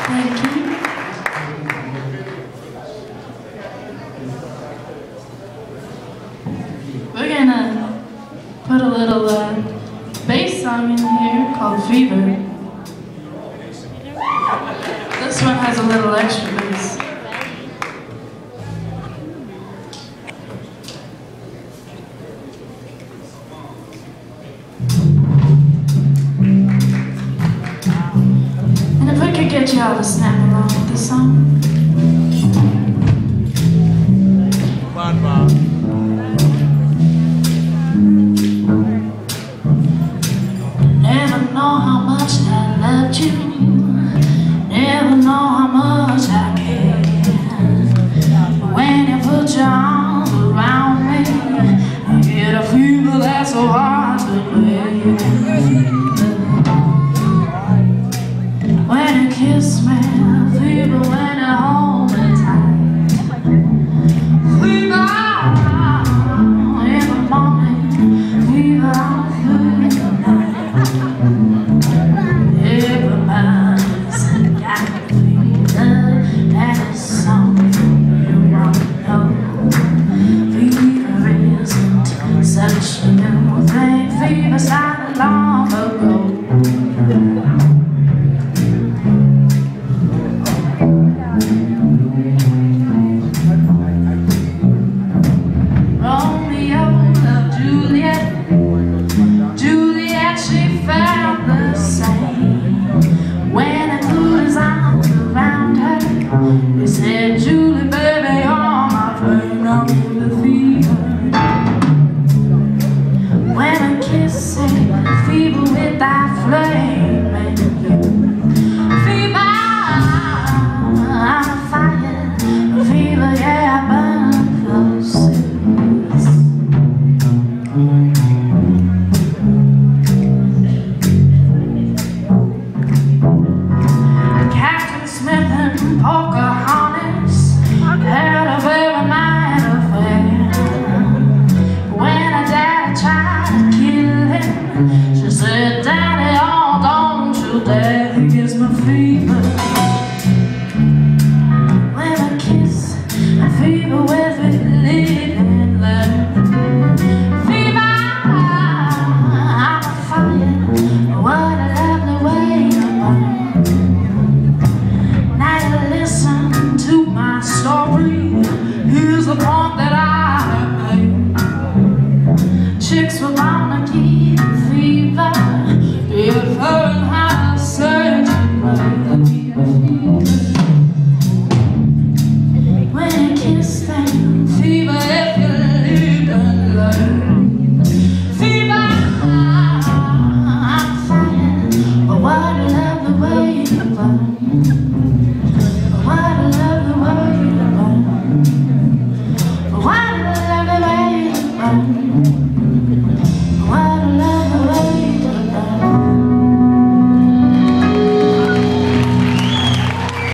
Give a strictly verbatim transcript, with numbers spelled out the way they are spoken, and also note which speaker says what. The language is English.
Speaker 1: Thank you. We're gonna put a little uh, bass song in here called Fever. This one has a little extra bass. And if we could get you all to snap along with this song.
Speaker 2: Come on, Bob.
Speaker 1: Never know how much I loved you. Never know how much I care. When you put your arms around me, I get a fever that's so hard to bear. When you kiss me, fever when you hold me tight. Fever in the morning, fever through the night. Everybody's got a fever, that is something you want to know. Fever isn't such a new thing, fever started long ago. He said, Julie, baby, you're my friend, I'm in the fever. When I kiss it, fever with that flame and you. Fever, I'm a fire, fever, yeah, I burn close. Captain Smith and Pocahontas had a very minor affair. When her daddy tried to kill him, she said, Daddy, oh, don't you dare, he gives me fever. When I kiss, I fever with it, living there. Fever, I'm a fire, what a lovely way to burn. Listen to my story. Here's the point that I have made. Chicks were bound to keep fever. If her and how to search and keep a fever. When you kiss them, fever if you live and learn. Fever, I'm fire, but what a lovely way to burn. What a lovely way to burn. What a lovely way to burn.